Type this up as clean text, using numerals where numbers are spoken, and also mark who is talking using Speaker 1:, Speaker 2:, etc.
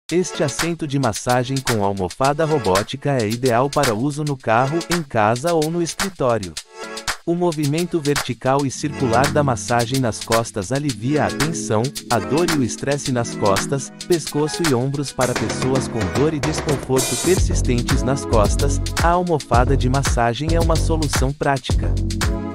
Speaker 1: Este assento de massagem com almofada robótica é ideal para uso no carro, em casa ou no escritório. O movimento vertical e circular da massagem nas costas alivia a tensão, a dor e o estresse nas costas, pescoço e ombros para pessoas com dor e desconforto persistentes nas costas. A almofada de massagem é uma solução prática.